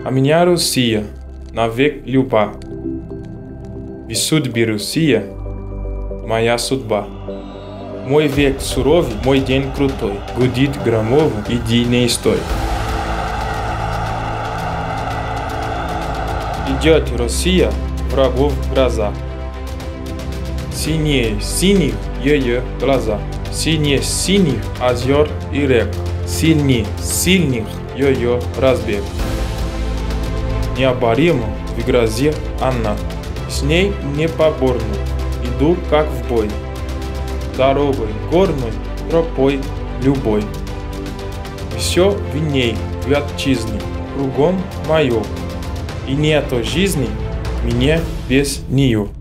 А меня Россия навек люба. В судьбе Россия моя судьба. Мой век суровый, мой день крутой. Гудит громово, иди не стой. Идет Россия, врагов гроза. Синее синих ее глаза. Синее синих озер и рек. Сильнее сильных ее разбег. Необоримо в грозе она. С ней непоборно иду как в бой. Дорогой горной, тропой любой. Все в ней, в отчизне, кругом мое. И нету жизни мне без нее.